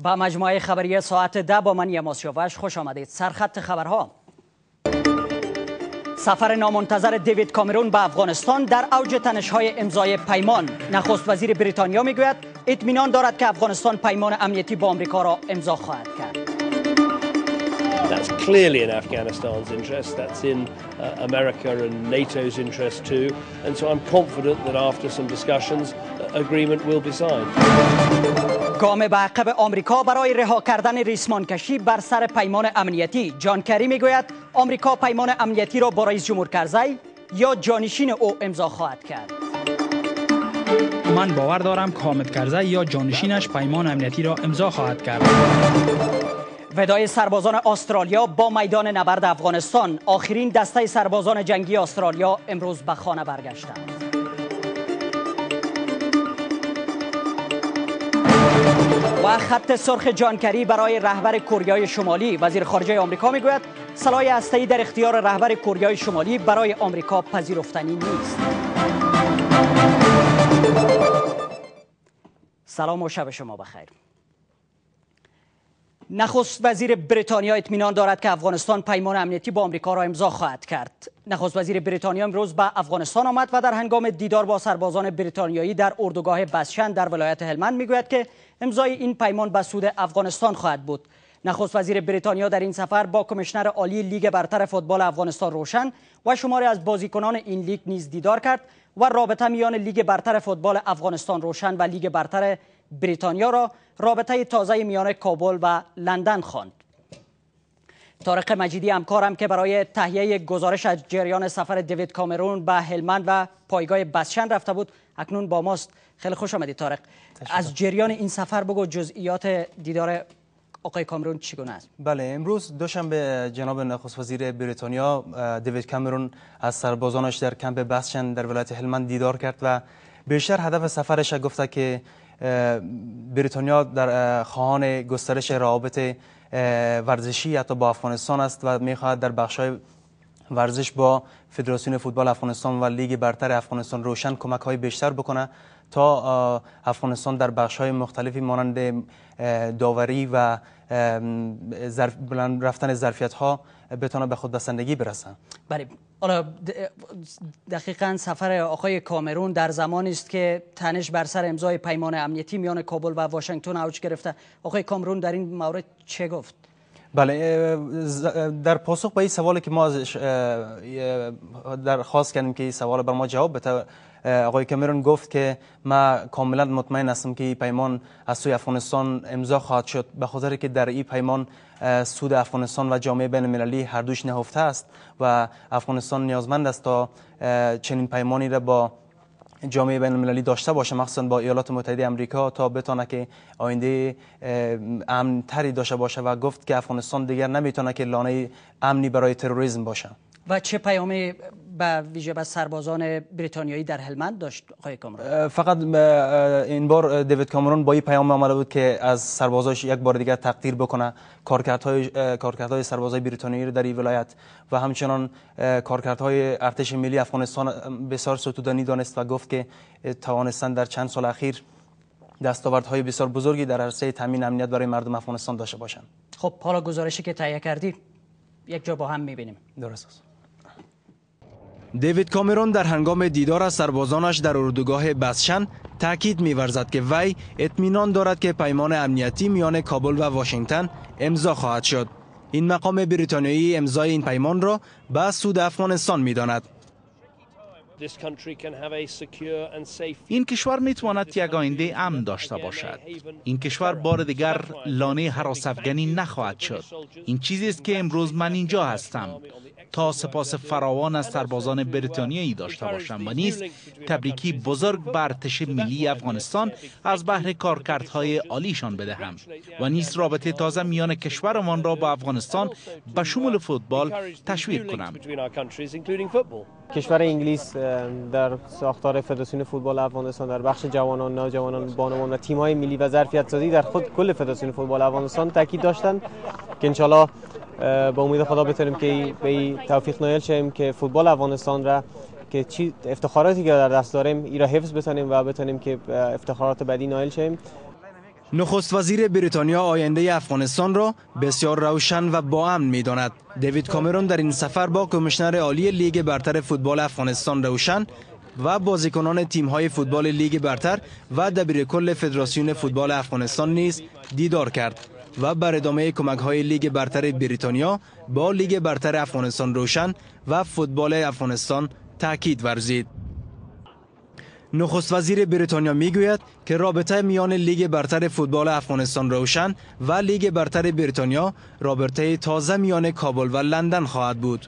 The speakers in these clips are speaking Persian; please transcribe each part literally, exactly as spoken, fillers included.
با مجموعه خبری ساعت ده با من یماس شوش خوش آمدید. سرخط خبرها: سفر نامنتظر دیوید کامرون به افغانستان در اوج تنش‌های امضای پیمان. نخست وزیر بریتانیا میگوید اطمینان دارد که افغانستان پیمان امنیتی با آمریکا را امضا خواهد کرد. That's clearly in Afghanistan's interest. That's in uh, America and NATO's interest too. And so I'm confident that after some discussions, uh, agreement will be signed. گام به عقب آمریکا برای رها کردن ریسمان کشی بر سر پیمان امنیتی. جان کری میگوید آمریکا پیمان امنیتی را با رئیس جمهور کرزی یا جانشین او امضا خواهد کرد. من باور دارم که حامد کرزی یا جانشینش پیمان امنیتی را امضا خواهد کرد. وداع سربازان استرالیا با میدان نبرد افغانستان. آخرین دسته سربازان جنگی استرالیا امروز به خانه برگشتند. و خط سرخ جان کری برای رهبر کره شمالی. وزیر خارجه آمریکا میگوید سلاح هسته‌ای در اختیار رهبر کره شمالی برای آمریکا پذیرفتنی نیست. سلام و شب شما بخیر. نخست وزیر بریتانیا اطمینان دارد که افغانستان پیمان امنیتی با آمریکا را امضا خواهد کرد. نخست وزیر بریتانیا امروز به افغانستان آمد و در هنگام دیدار با سربازان بریتانیایی در اردوگاه بسشن در ولایت هلمند میگوید که امضای این پیمان به سود افغانستان خواهد بود. نخست وزیر بریتانیا در این سفر با کمیشنر عالی لیگ برتر فوتبال افغانستان روشن و شماری از بازیکنان این لیگ نیز دیدار کرد و رابطه میان لیگ برتر فوتبال افغانستان روشن و لیگ برتر بریتانیا را رابطه تازه میان کابل و لندن خواند. طارق مجیدی همکارم که برای تهیه گزارش از جریان سفر دیوید کامرون به هلمند و پایگاه بسشن رفته بود اکنون با ماست. خیلی خوش آمدید طارق. از جریان این سفر بگو، جزئیات دیدار آقای کامرون چگونه است؟ بله، امروز دوشنبه جناب نخست وزیر بریتانیا دیوید کامرون از سربازانش در کمپ بسشن در ولایت هلمند دیدار کرد و بیشتر هدف سفرش گفته که بریتانیا در خواهان گسترش روابط ورزشی حتی با افغانستان است و میخواهد در بخش‌های ورزش با فدراسیون فوتبال افغانستان و لیگ برتر افغانستان روشن کمک‌های بیشتر بکنه تا افغانستان در بخش‌های مختلفی مانند داوری و بلند رفتن ظرفیت‌ها بتونه به خودبسندگی برسه. بله، حالا دقیقاً سفر آقای کامرون در زمانی است که تنش بر سر امضای پیمان امنیتی میان کابل و واشنگتن اوج گرفته. آقای کامرون در این مورد چه گفت؟ بله، در پاسخ به این سوالی که ما ازش درخواست کردیم که این سوال بر ما جواب بده، آقای کامرون گفت که ما کاملا مطمئن هستم که این پیمان از سوی افغانستان امضا خواهد شد، به خاطر که در این پیمان سود افغانستان و جامعه بین المللی هر دوش نهفته است و افغانستان نیازمند است تا چنین پیمانی را با جامعه بین المللی داشته باشه، مخصوصا با ایالات متحده آمریکا، تا بتونه که آینده امن تری داشته باشه و گفت که افغانستان دیگر نمیتونه که لانه امنی برای تروریسم باشه. و چه پیامی به ویژه به سربازان بریتانیایی در هلمند داشت آقای کامرون؟ فقط این بار دیوید کامرون با این پیام آمده بود که از سربازاش یک بار دیگر تقدیر بکنه کارکردهای کارکردهای سربازای بریتانیایی در این ولایت و همچنان کارکردهای ارتش ملی افغانستان بسیار ستودنی دانست و گفت که توانستند در چند سال اخیر دستاوردهای بسیار بزرگی در عرصه تامین امنیت برای مردم افغانستان داشته باشند. خب حالا گزارشی که تهیه کردی یک جا با هم می‌بینیم. درست است. دیوید کامرون در هنگام دیدار از سربازانش در اردوگاه بسشن تاکید می‌ورزد که وی اطمینان دارد که پیمان امنیتی میان کابل و واشنگتن امضا خواهد شد. این مقام بریتانیایی امضای این پیمان را به سود افغانستان می‌داند. این کشور میتواند یک آینده امن داشته باشد. این کشور بار دیگر لانه هراس افغانی نخواهد شد. این چیزی است که امروز من اینجا هستم تا سپاس فراوان از سربازان بریتانیایی داشته باشم و نیز تبریکی بزرگ بر ارتش ملی افغانستان از بهر کارکردهای عالیشان بدهم و نیز رابطه تازه میان کشورمان را با افغانستان به شمول فوتبال تشویق کنم. کشور انگلیس در ساختار فدراسیون فوتبال افغانستان در بخش جوانان، نوجوانان، بانوان و تیم‌های ملی و ظرفیت سازی در خود کل فدراسیون فوتبال افغانستان تاکید داشتند که انشالله با امید خدا بتونیم که به توفیق نایل شیم که فوتبال افغانستان را که چی افتخاراتی که در دست داریم ای را حفظ بتونیم و بتونیم که افتخارات بعدی نایل شیم. نخست وزیر بریتانیا آینده افغانستان را بسیار روشن و با امن می داند. دیوید کامرون در این سفر با کمیشنر عالی لیگ برتر فوتبال افغانستان روشن و بازیکنان تیم‌های فوتبال لیگ برتر و دبیرکل فدراسیون فوتبال افغانستان نیز دیدار کرد و بر ادامه کمک‌های لیگ برتر بریتانیا با لیگ برتر افغانستان روشن و فوتبال افغانستان تاکید ورزید. نخست وزیر بریتانیا میگوید که رابطه میان لیگ برتر فوتبال افغانستان روشن و لیگ برتر بریتانیا رابطه تازه میان کابل و لندن خواهد بود.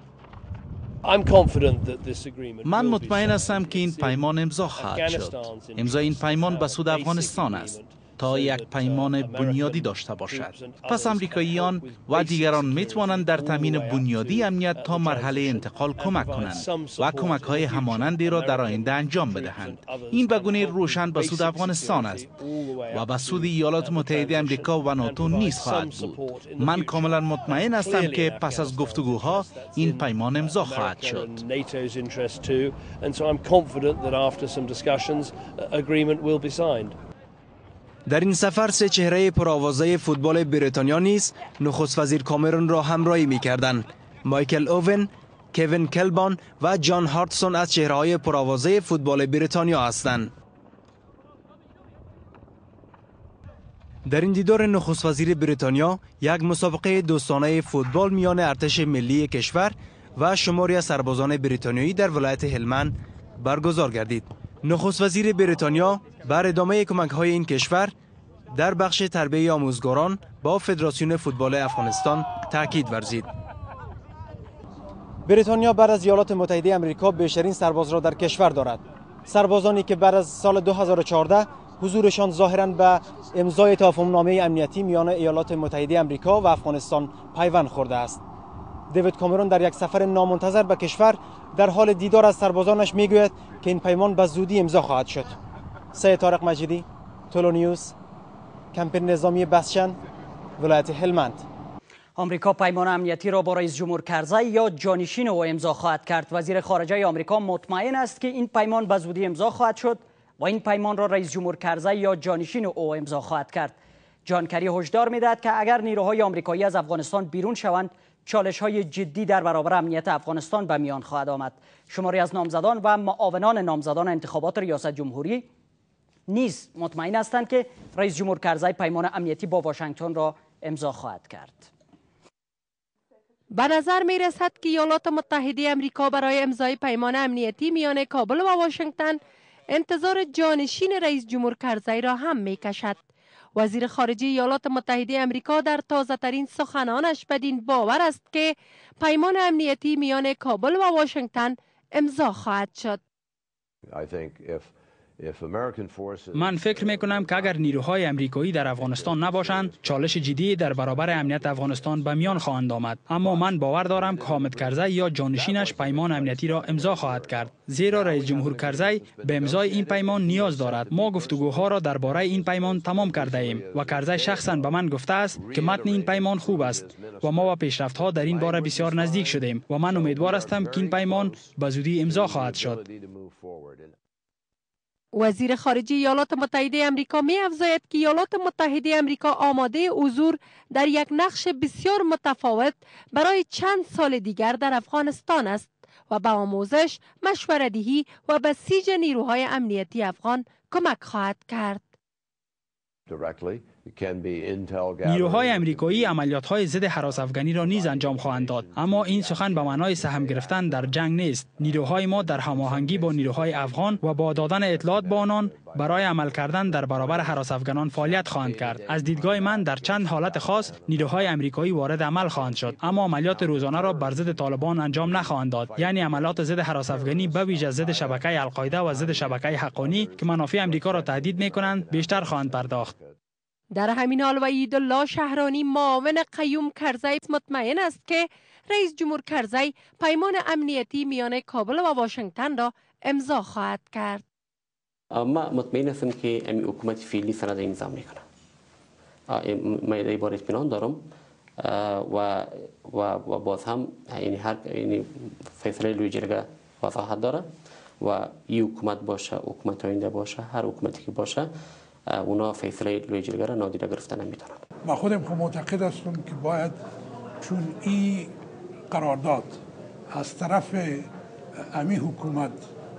من مطمئن هستم که این پیمان امضا خواهد شد. امضای این پیمان به سود افغانستان است تا یک پیمان بنیادی داشته باشد. پس امریکاییان و دیگران می توانند در تامین بنیادی امنیت تا مرحله انتقال کمک کنند و کمک های همانندی را در آینده انجام بدهند. این به گونه روشن به سود افغانستان است و به سود ایالات متحده آمریکا و ناتو نیز خواهد بود. من کاملا مطمئن هستم که پس از گفتگوها این پیمان امضا خواهد شد. در این سفر سه چهره پرآوازه فوتبال بریتانیا نیز نخست وزیر کامرون را همراهی می‌کردند. مایکل اوون، کوین کلبان و جان هارتسون از چهره‌های پرآوازه فوتبال بریتانیا هستند. در این دیدار نخست وزیر بریتانیا یک مسابقه دوستانه فوتبال میان ارتش ملی کشور و شماری از سربازان بریتانیایی در ولایت هلمند برگزار گردید. نخست وزیر بریتانیا بر ادامه کمک‌های این کشور در بخش تربیت آموزگاران با فدراسیون فوتبال افغانستان تاکید ورزید. بریتانیا بعد از ایالات متحده آمریکا بیشترین سرباز را در کشور دارد. سربازانی که بعد از سال دو هزار و چهارده حضورشان ظاهراً به امضای تفاهم‌نامه امنیتی میان ایالات متحده آمریکا و افغانستان پیوند خورده است. دیوید کامرون در یک سفر نامنتظر به کشور در حال دیدار از سربازانش میگوید که این پیمان به زودی امضا خواهد شد. سید طارق مجیدی، تولونیوز، کمپین نظامی بسشن، ولایت هلمند. آمریکا پیمان امنیتی را با رئیس جمهور کرزی یا جانشین او امضا خواهد کرد. وزیر خارجه آمریکا مطمئن است که این پیمان به زودی امضا خواهد شد و این پیمان را رئیس جمهور کرزی یا جانشین او امضا خواهد کرد. جان کری هشدار میدهد که اگر نیروهای آمریکایی از افغانستان بیرون شوند، چالش های جدی در برابر امنیت افغانستان به میان خواهد آمد. شماری از نامزدان و معاونان نامزدان انتخابات ریاست جمهوری نیز مطمئن هستند که رئیس جمهور کرزی پیمان امنیتی با واشنگتن را امضا خواهد کرد. به نظر می رسد که ایالات متحده آمریکا برای امضای پیمان امنیتی میان کابل و واشنگتن انتظار جانشین رئیس جمهور کرزی را هم می کشد. وزیر خارجه ایالات متحده آمریکا در تازه ترین سخنانش بدین باور است که پیمان امنیتی میان کابل و واشنگتن امضا خواهد شد. من فکر می کنم که اگر نیروهای امریکایی در افغانستان نباشند، چالش جدی در برابر امنیت افغانستان به میان خواهند آمد. اما من باور دارم که حامد کرزی یا جانشینش پیمان امنیتی را امضا خواهد کرد، زیرا رئیس جمهور کرزی به امضای این پیمان نیاز دارد. ما گفتگوها را درباره این پیمان تمام کرده ایم و کرزی شخصا به من گفته است که متن این پیمان خوب است و ما با پیشرفت‌ها در این باره بسیار نزدیک شدیم و من امیدوار هستم که این پیمان به زودی امضا خواهد شد. وزیر خارجه ایالات متحده آمریکا می افزاید که ایالات متحده آمریکا آماده حضور در یک نقش بسیار متفاوت برای چند سال دیگر در افغانستان است و به آموزش، مشوره‌دهی و بسیج نیروهای امنیتی افغان کمک خواهد کرد. نیروهای امریکایی عملیات‌های ضد هراس افغانی را نیز انجام خواهند داد، اما این سخن به معنای سهم گرفتن در جنگ نیست. نیروهای ما در هماهنگی با نیروهای افغان و با دادن اطلاعات به آنان برای عمل کردن در برابر هراس افغانان فعالیت خواهند کرد. از دیدگاه من در چند حالت خاص نیروهای امریکایی وارد عمل خواهند شد، اما عملیات روزانه را بر ضد طالبان انجام نخواهند داد. یعنی عملیات ضد هراس افغانی به ویژه ضد شبکه القاعده و ضد شبکه حقانی که منافع امریکا را تهدید می‌کنند بیشتر خواهند پرداخت. در همین حال وحیدالله شهرانی معاون قیوم کرزی مطمئن است که رئیس جمهور کرزی پیمان امنیتی میان کابل و واشنگتن را امضا خواهد کرد. ما مطمئن هستم که امی حکومت فعلی سند امضا میکنه. من در باره اطمینان دارم و و و باز هم یعنی هر یعنی فیصله لوی جرگه وضاحت داره و این حکومت باشه، حکومت آینده باشه، هر حکومتی که باشه اونا فیصله لوی جرگه را نادیده گرفتن نمیتونند. ما خودم خود معتقد هستم که باید چون این قرارداد از طرف امی حکومت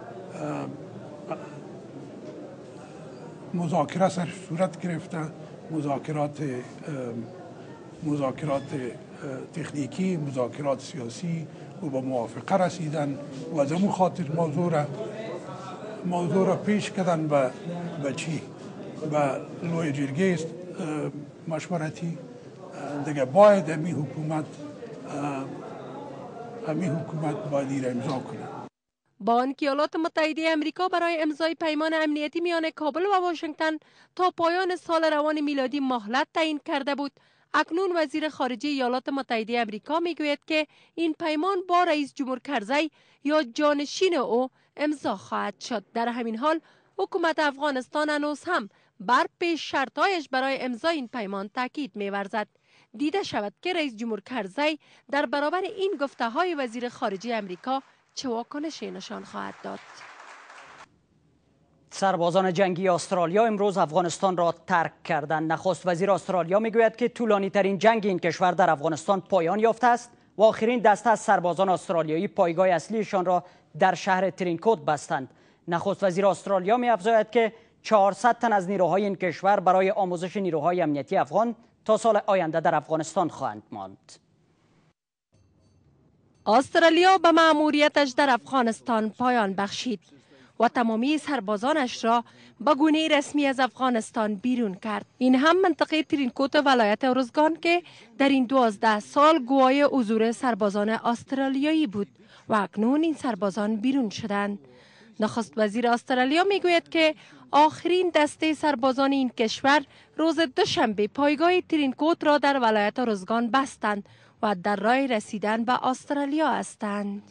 مذاکره سر صورت گرفته، مذاکرات مذاکرات تکنیکی، مذاکرات سیاسی و با موافقه رسیدن و از همون خاطر موضوع را موضوع را پیش کردن به به چی؟ به لوی جرگه مشورتی. دیگه باید امی حکومت امی حکومت باید این امضا کنه. با آنکه ایالات متحده آمریکا برای امضای پیمان امنیتی میان کابل و واشنگتن تا پایان سال روان میلادی مهلت تعیین کرده بود، اکنون وزیر خارجه ایالات متحده آمریکا میگوید که این پیمان با رئیس جمهور کرزی یا جانشین او امضا خواهد شد. در همین حال حکومت افغانستان هنوز هم بر پیش شرطایش برای امضای این پیمان تاکید می‌ورزد. دیده شود که رئیس جمهور کرزی در برابر این گفته های وزیر خارجه آمریکا چه واکنشی نشان خواهد داد. سربازان جنگی استرالیا امروز افغانستان را ترک کردند. نخست وزیر استرالیا میگوید که طولانی ترین جنگ این کشور در افغانستان پایان یافته است و آخرین دسته از سربازان استرالیایی پایگاه اصلیشان را در شهر ترینکوت بستند. نخست وزیر استرالیا می‌افزاید که چهارصد تن از نیروهای این کشور برای آموزش نیروهای امنیتی افغان تا سال آینده در افغانستان خواهند ماند. استرالیا به مأموریتش در افغانستان پایان بخشید و تمامی سربازانش را به گونه رسمی از افغانستان بیرون کرد. این هم منطقه ترینکوت ولایت ارزگان که در این دوازده سال گواه حضور سربازان استرالیایی بود و اکنون این سربازان بیرون شدند. نخست وزیر استرالیا میگوید که آخرین دسته سربازان این کشور روز دوشنبه پایگاه ترینکوت را در ولایت ارزگان بستند و در راه رسیدن به استرالیا هستند.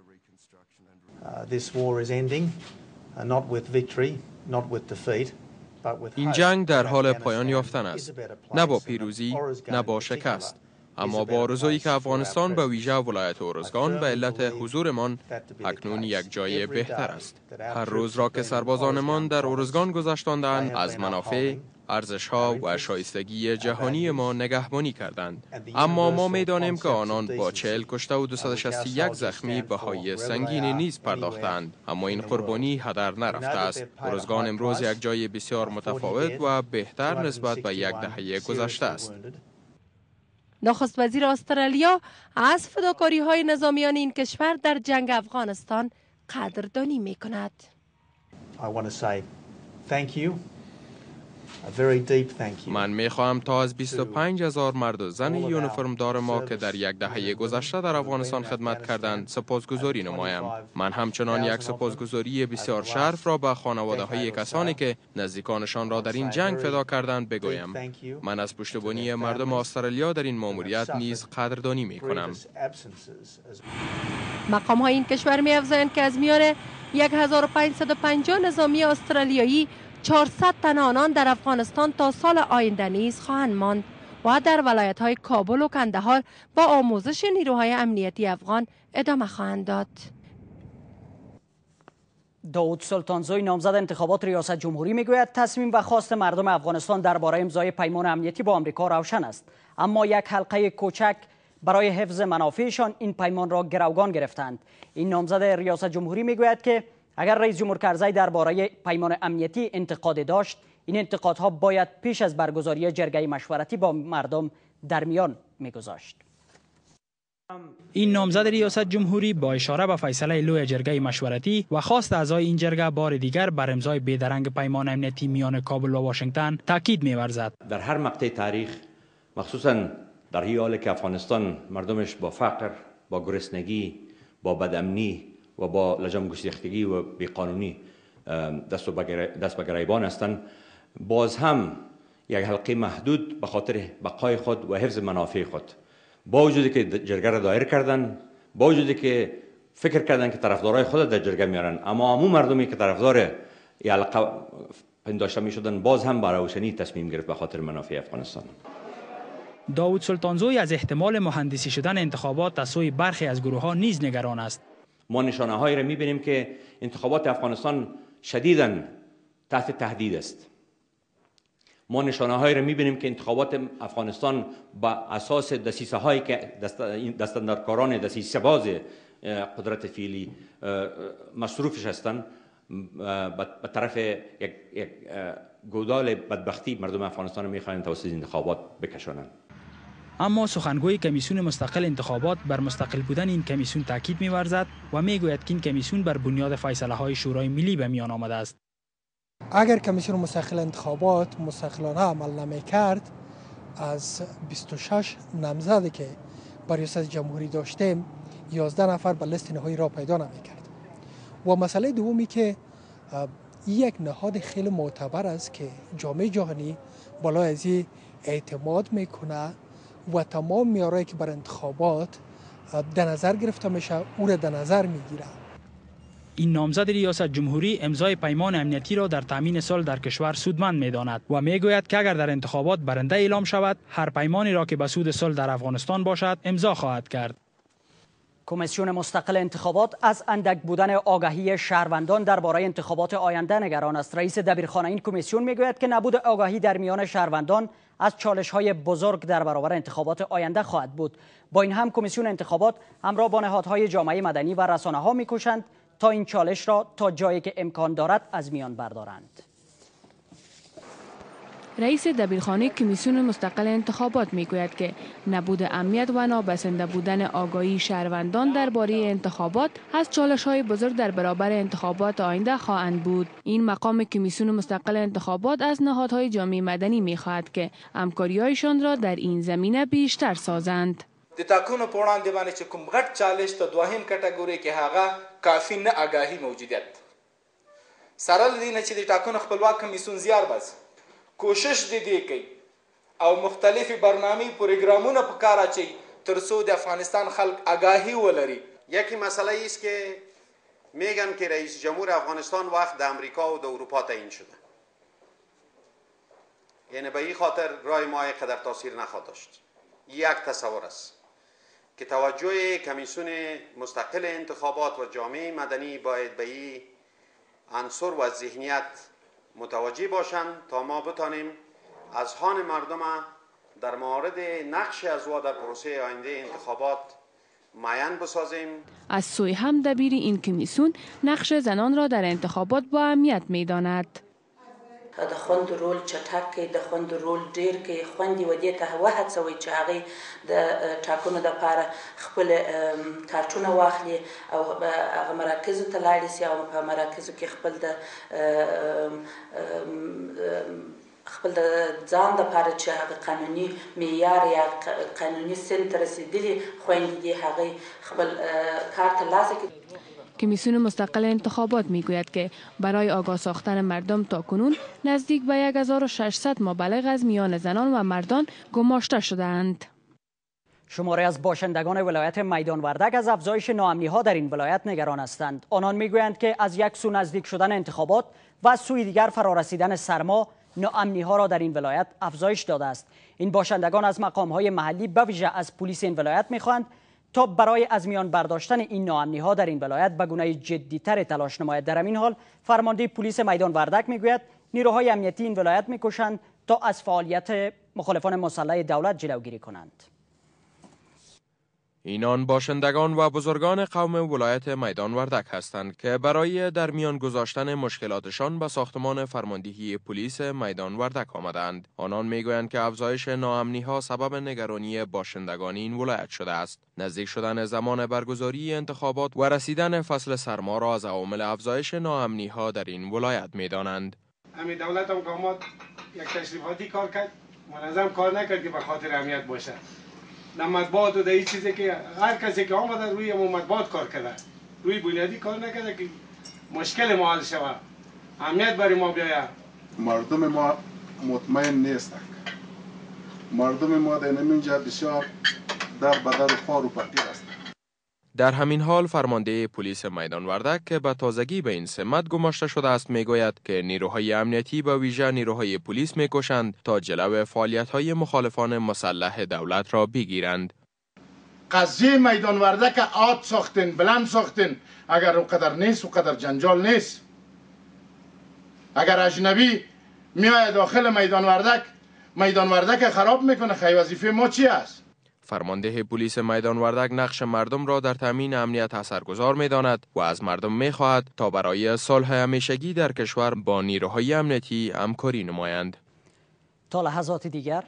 این جنگ در حال پایان یافتن است، نه با پیروزی نه با شکست، اما با آرزویی که افغانستان به ویژه ولایت ارزگان به علت حضورمان اکنون یک جای بهتر است. هر روز را که سربازانمان در ارزگان گذشتاندند از منافع، ارزش‌ها و شایستگی جهانی ما نگهبانی کردند، اما ما می‌دانیم که آنان با چهل کشته و دویست و شصت و یک زخمی بهای سنگینی نیز پرداختند، اما این قربانی هدر نرفته است. ارزگان امروز یک جای بسیار متفاوت و بهتر نسبت به یک دهه گذشته است. نخست وزیر استرالیا از فداکاری های نظامیان این کشور در جنگ افغانستان قدردانی می کند. من می خواهم تا از بیست و پنج هزار مرد و زن یونیفرم دار ما که در یک دهه گذشته در افغانستان خدمت کردند سپاسگزاری نمایم. من همچنان یک سپاسگزاری بسیار شرف را به خانواده های کسانی که نزدیکانشان را در این جنگ فدا کردند بگویم. من از پشتیبانی مردم استرالیا در این ماموریت نیز قدردانی می کنم. مقام های این کشور می افزایند که از میان هزار و پانصد و پنجاه نظامی استرالیایی چهارصد تن آنان در افغانستان تا سال آینده نیز خواهند ماند و در ولایت های کابل و کندهار با آموزش نیروهای امنیتی افغان ادامه خواهند داد. داود سلطانزوی نامزد انتخابات ریاست جمهوری میگوید تصمیم و خواست مردم افغانستان درباره امضای پیمان امنیتی با آمریکا روشن است، اما یک حلقه کوچک برای حفظ منافعشان این پیمان را گروگان گرفتند. این نامزد ریاست جمهوری میگوید که اگر رئیس جمهور کرزی درباره پیمان امنیتی انتقاد داشت، این انتقادها باید پیش از برگزاری جرگه مشورتی با مردم در میان میگذاشت. این نامزد ریاست جمهوری با اشاره به فیصله لوی جرگه مشورتی و خواست اعضای این جرگه بار دیگر بر امضای بیدرنگ پیمان امنیتی میان کابل و واشنگتن تاکید می‌ورزد. در هر مقطع تاریخ، مخصوصا در این حالی که افغانستان مردمش با فقر، با گرسنگی، با بدامنی و با لجام گسیختگی و بیقانونی دست دست به گریبان هستند، باز هم یک حلقه محدود به خاطر بقای خود و حفظ منافع خود، با وجودی که جرگه را دایر کردن، با وجودی که فکر کردن که طرفدارای خود در جرگه میارن، اما عموم مردمی که طرفدار این حلقه پنداشته می شدن باز هم برای روشنی تصمیم گرفت به خاطر منافع افغانستان. داود سلطانزوی از احتمال مهندسی شدن انتخابات از سوی برخی از گروه ها نیز نگران است. ما نشانه هایی را میبینیم که انتخابات افغانستان شدیداً تحت تهدید است. ما نشانه هایی را میبینیم که انتخابات افغانستان با اساس دسیسه هایی که دستاندرکاران دسیسه باز قدرت فعلی مصروفش هستند به طرف یک, یک گودال بدبختی مردم افغانستان میخواهند توسط انتخابات بکشانند. اما سخنگوی کمیسیون مستقل انتخابات بر مستقل بودن این کمیسیون تاکید می‌ورزد و میگوید که این کمیسیون بر بنیاد فیصله های شورای ملی به میان آمده است. اگر کمیسیون مستقل انتخابات مستقلانه عمل نمی‌کرد، از بیست و شش نامزدی که بر ریاست جمهوری داشتیم یازده نفر به لیست نهایی را پیدا نمی‌کرد. و مسئله دومی که یک نهاد خیلی معتبر است که جامعه جهانی بالای از این اعتماد میکنه و تمام معیارهایی که بر انتخابات در نظر گرفته میشه او را در نظر میگیره. این نامزد ریاست جمهوری امضای پیمان امنیتی را در تامین صلح در کشور سودمند می‌داند و میگوید که اگر در انتخابات برنده اعلام شود، هر پیمانی را که به سود صلح در افغانستان باشد امضا خواهد کرد. کمیسیون مستقل انتخابات از اندک بودن آگاهی شهروندان درباره انتخابات آینده نگران است. رئیس دبیرخانه این کمیسیون میگوید که نبود آگاهی در میان شهروندان از چالش‌های بزرگ در برابر انتخابات آینده خواهد بود. با این هم کمیسیون انتخابات همراه با نهادهای جامعه مدنی و رسانه‌ها می‌کوشند تا این چالش را تا جایی که امکان دارد از میان بردارند. رئیس دبیرخانه کمیسیون مستقل انتخابات میگوید که نبود امنیت و نابسنده بودن آگاهی شهروندان درباره انتخابات از چالش‌های بزرگ در برابر انتخابات آینده خواهند بود. این مقام کمیسیون مستقل انتخابات از نهادهای جامعه مدنی میخواهد که همکاری‌هایشان را در این زمینه بیشتر سازند. د ټاکنو په وړاندې باندې چې کوم غټ چالش ته دوهم کټګوري کې هغه کافي نه آگاهی موجودیت سره لدی نه چې د ټاکنو خپلواک کمیسیون زیار باز کوشش دې دی کوي او مختلفی برنامه پروګرامونه په کار اچي تر څو د افغانستان خلک آگاهی ولري. یکی مسئله است که میگن که رئیس جمهور افغانستان وقت د امریکا و د اروپا تعیین شده، یعنی به این خاطر رای ما قدر تاثیر نخواهد داشت. یک تصور است که توجه کمیسیون مستقل انتخابات و جامعه مدنی باید به این عنصر و ذهنیت متوجه باشند تا ما بتانیم اذهان مردم در مورد نقش ازوا در پروسه آینده انتخابات معین بسازیم. از سوی هم دبیر این کمیسیون نقش زنان را در انتخابات با اهمیت می‌داند. د خوند رول چټک کې د خوند رول ډیر کې خوندې ودې ته وهڅوي چې هغه د ټاکنو د لپاره خپل کارتونه واخلي او هغه مراکزو ته لاړ شي او په مراکزو کې خپل د خپل د ځان د لپاره چې هغه قانوني معیار یا قانوني سن ته رسیدلي خوندې دي هغه خپل کار ترلاسه کړي. کمیسیون مستقل انتخابات میگوید که برای آگاه ساختن مردم تاکنون نزدیک به هزار و ششصد مبلغ از میان زنان و مردان گماشته شده‌اند. شماری از باشندگان ولایت میدان وردک از افزایش ناامنی‌ها در این ولایت نگران هستند. آنان میگویند که از یک سو نزدیک شدن انتخابات و از سوی دیگر فرارسیدن سرما ناامنی‌ها را در این ولایت افزایش داده است. این باشندگان از مقام‌های محلی به ویژه از پلیس این ولایت می‌خواهند تا برای از میان برداشتن این ناامنی‌ها در این ولایت به گونه جدی‌تر تلاش نماید. در همین حال فرمانده پلیس میدان وردک میگوید نیروهای امنیتی این ولایت می‌کوشند تا از فعالیت مخالفان مسلح دولت جلوگیری کنند. اینان باشندگان و بزرگان قوم ولایت میدان وردک هستند که برای در میان گذاشتن مشکلاتشان به ساختمان فرماندهی پلیس میدان وردک آمدند. آنان میگویند که افزایش ناامنی‌ها سبب نگرانی باشندگان این ولایت شده است. نزدیک شدن زمان برگزاری انتخابات و رسیدن فصل سرما را از عوامل افزایش ناامنی‌ها در این ولایت می‌دانند. همین دولت هم که یک تشریفاتی کار کرد، منظم کار نکرد که به خاطر امنیت باشه. نه مطبوعات و این چیزی که هر کسی که آمده روی مطبوعات کار کرده، روی بنیادی کار نکرده که مشکل ما حل شود، امنیت برای ما بیاید. مردم ما مطمئن نیستند. مردم ما در اینجا بسیار در بدر و خوار و فقیر است. در همین حال فرمانده پلیس میدان وردک که به تازگی به این سمت گماشته شده است میگوید که نیروهای امنیتی به ویژه نیروهای پلیس میکوشند تا جلو فعالیت‌های مخالفان مسلح دولت را بگیرند. قضیه میدان وردک آد ساختن، بلند ساختن، اگر اونقدر نیست اونقدر جنجال نیست. اگر اجنبی میآید داخل میدان وردک، میدان وردک خراب میکنه. خیلی وظیفه ما چی است؟ فرمانده پلیس میدان وردک نقش مردم را در تامین امنیت اثرگذار می‌داند و از مردم می‌خواهد تا برای صلح همیشگی در کشور با نیروهای امنیتی همکاری نمایند. تا لحظات دیگر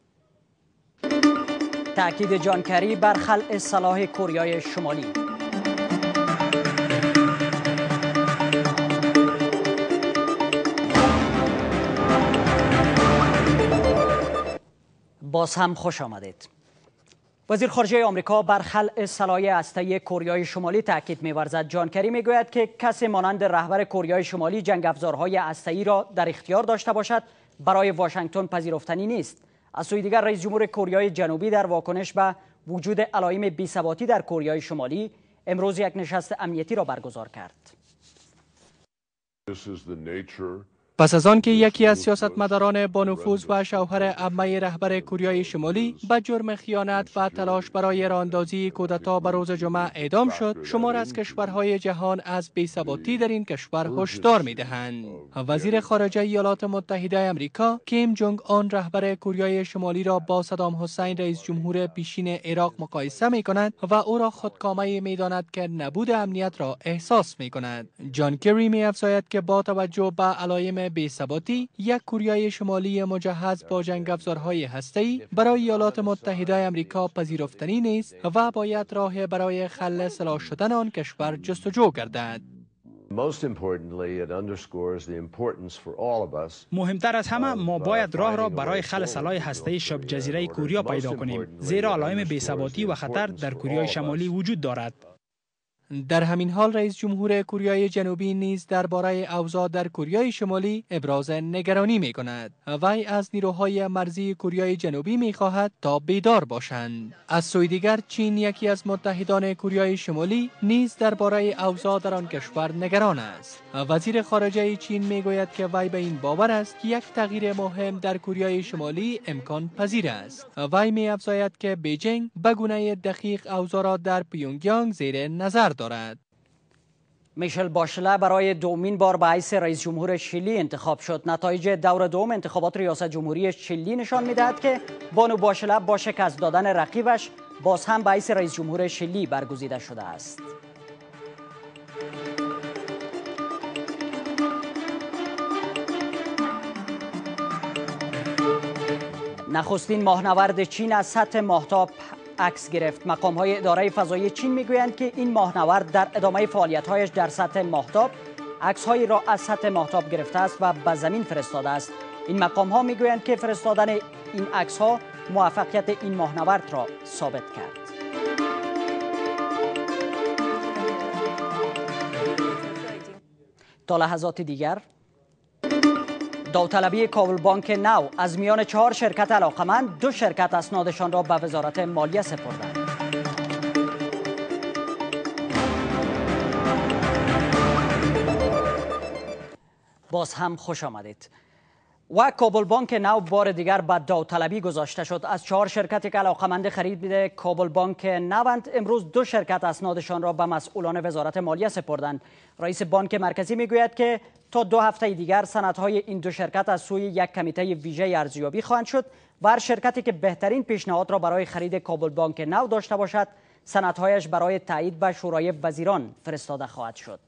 تأکید جان کری بر خلع سلاح کره شمالی. باز هم خوش آمدید. وزیر خارجه آمریکا بر خلع سلاح هسته‌ای کره شمالی تاکید می‌ورزد. جان کری میگوید که کسی مانند رهبر کره شمالی جنگ افزارهای هسته‌ای را در اختیار داشته باشد برای واشنگتن پذیرفتنی نیست. از سوی دیگر رئیس جمهور کره جنوبی در واکنش به وجود علائم بی‌ثباتی در کره شمالی امروز یک نشست امنیتی را برگزار کرد. پس از آن که یکی از سیاستمداران با نفوذ و شوهر عمه رهبر کره شمالی به جرم خیانت و تلاش برای راهاندازی کودتا به روز جمعه اعدام شد، شمار از کشورهای جهان از بی‌ثباتی در این کشور هشدار می‌دهند. وزیر خارجه ایالات متحده آمریکا کیم جونگ آن رهبر کره شمالی را با صدام حسین رئیس جمهور پیشین عراق مقایسه می‌کند و او را خودکامه می‌داند که نبود امنیت را احساس می‌کند. جان کری می‌افزاید که با توجه به علائم بی‌ثباتی، یک کره شمالی مجهز با جنگ افزارهای هسته‌ای برای ایالات متحده آمریکا پذیرفتنی نیست و باید راه برای خلع سلاح شدن آن کشور جستجو گردد. مهمتر از همه ما باید راه را برای خلع سلاح هسته‌ای شبه جزیره کره پیدا کنیم، زیرا علائم بی‌ثباتی و خطر در کره شمالی وجود دارد. در همین حال رئیس جمهور کره جنوبی نیز درباره اوضاع در کره شمالی ابراز نگرانی می کند. وی از نیروهای مرزی کره جنوبی می خواهد تا بیدار باشند. از سوی دیگر چین یکی از متحدان کره شمالی نیز درباره اوضاع در آن کشور نگران است. وزیر خارجه چین می گوید که وی به این باور است که یک تغییر مهم در کره شمالی امکان پذیر است. وی می افزاید که بیجینگ به گونه دقیق اوضاع را در پیونگیانگ زیر نظر دارد. میشل باشله برای دومین بار به حیث رئیس جمهور شیلی انتخاب شد. نتایج دور دوم انتخابات ریاست جمهوری شیلی نشان می‌دهد که بانو باشله با شکست دادن رقیبش باز هم به حیث رئیس جمهور شیلی برگزیده شده است. نخستین ماهنورد چین از سطح ماهتاب عکس گرفت. مقام‌های اداره فضایی چین میگویند که این ماهنورد در ادامه فعالیت‌هایش در سطح ماهتاب عکس‌هایی را از سطح ماهتاب گرفته است و به زمین فرستاده است. این مقام‌ها میگویند که فرستادن این عکس‌ها موفقیت این ماهنورد را ثابت کرد. تا لحظات دیگر داوطلبی کابل بانک نو از میان چهار شرکت علاقمند دو شرکت اسنادشان را به وزارت مالیه سپردند. باز هم خوش آمدید. و کابل بانک نو بار دیگر به داوطلبی گذاشته شد. از چهار شرکتی که علاقمند خرید کابل بانک نوند امروز دو شرکت اسنادشان را به مسئولان وزارت مالیه سپردند. رئیس بانک مرکزی میگوید که تا دو هفته دیگر سندهای این دو شرکت از سوی یک کمیته ویژه ارزیابی خواهند شد و هر شرکتی که بهترین پیشنهاد را برای خرید کابل بانک نو داشته باشد سندهایش برای تایید به شورای وزیران فرستاده خواهد شد.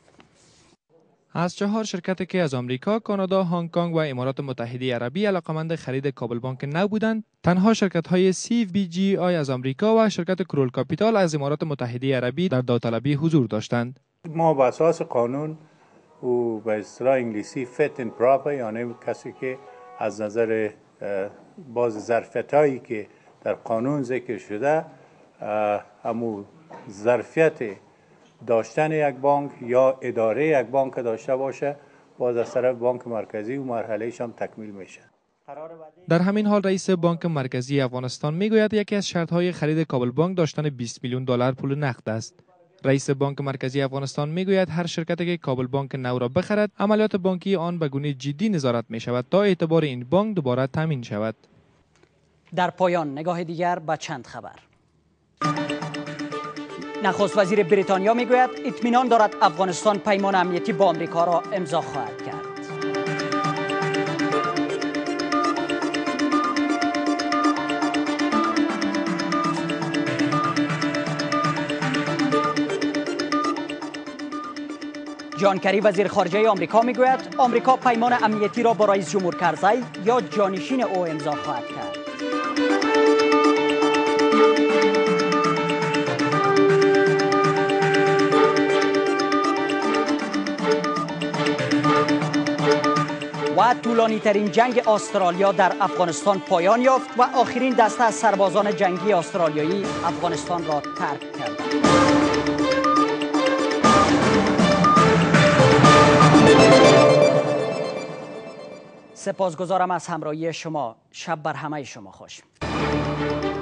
از چهار شرکتی که از آمریکا، کانادا، هنگ کنگ و امارات متحده عربی علاقمند خرید کابل بانک نو بودند، تنها شرکت‌های سی بی جی آی از آمریکا و شرکت کرول کاپیتال از امارات متحده عربی در داوطلبی حضور داشتند. ما با اساس قانون و به اصطلاح انگلیسی fit and proper، یعنی کسی که از نظر باز ظرفیتایی که در قانون ذکر شده همون ظرفیت داشتن یک بانک یا اداره یک بانک داشته باشه باز از طرف بانک مرکزی و مرحله‌اش هم تکمیل میشه. در همین حال رئیس بانک مرکزی افغانستان میگوید یکی از شرط‌های خرید کابل بانک داشتن بیست میلیون دلار پول نقد است. رئیس بانک مرکزی افغانستان میگوید هر شرکتی که کابل بانک نو را بخرد عملیات بانکی آن به گونه جدی نظارت می شود تا اعتبار این بانک دوباره تامین شود. در پایان نگاه دیگر به چند خبر. نخست وزیر بریتانیا میگوید اطمینان دارد افغانستان پیمان امنیتی با آمریکا را امضا خواهد کرد. جان کری وزیر خارجه آمریکا میگوید آمریکا پیمان امنیتی را با رئیس جمهور کرزی یا جانشین او امضا خواهد کرد. و طولانی ترین جنگ استرالیا در افغانستان پایان یافت و آخرین دسته از سربازان جنگی استرالیایی افغانستان را ترک کردند. سپاسگزارم از همراهی شما. شب بر همه شما خوش.